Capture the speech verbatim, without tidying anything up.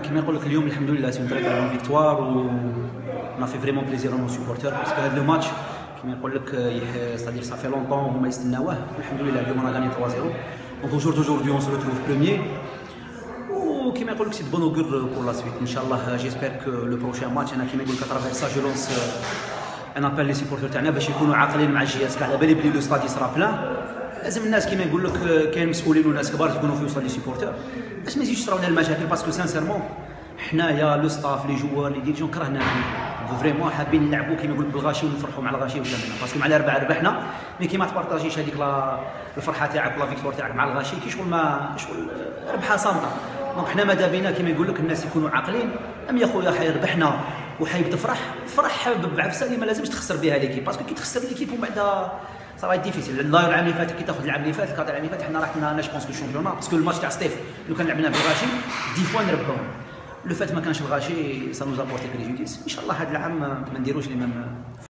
كما يقول لك اليوم الحمد لله سي طريق على فيكتوار و انا في فريمون بليزير نو سوبورتور باسكو هذا لو ماتش كما يقول لك سادير صافي لونطون هما يستناوه والحمد لله اليوم انا غاني ثلاثة صفر دونك aujourd'hui aujourd'hui on se retrouve premier وكما يقول لك سي بون اوغور بور لا سويت ان شاء الله جيسبر كو لو بروشان ماتش انا كما يقول لك اترافير سا جو لونس ان ابل لي سيبورتور تاعنا باش يكونوا عاقلين مع الجهاز كاع على بالي بلي لو ستاد يصرا بلان لازم الناس كما يقول لك كاين مسؤولين وناس كبار يكونوا في وسط لي سيبورتور باش ما يزيدش يصراو لنا المشاكل باسكو سانسيرمون حنايا لو ستاف لي جوار لي ديريجون كرهنا فريمون حابين نلعبوا كيما يقول بالغاشي ونفرحوا مع الغاشي وجامعنا باسكو مع الاربعه ربحنا مي كيما تبارطاجيش هذيك الفرحه تاعك ولا فيكتوار تاعك مع الغاشي كي شغل ما شغل ربحه صامته دونك حنا ماذا بينا كيما يقول لك الناس يكونوا عاقلين ام يا خويا حي ربحنا وحايب تفرح فرح بعفسه اللي ما لازمش تخسر بها ليكيب باسكو كي تخسر ليكيب ومن بعد صراحه ديفيسيل الداير العام اللي فات كي تاخذ العام اللي فات الكادر العام اللي فات حنا رحنا انا جوبونس كو الشامبيون باسكو الماتش تاع ستيف لو كان لعبنا بالغاشي دي فوا نربحوهم لو فات ما كانش الغاشي سا نوز ابورتي بريجوديس ان شاء الله هذا العام ما نديروش لي ميم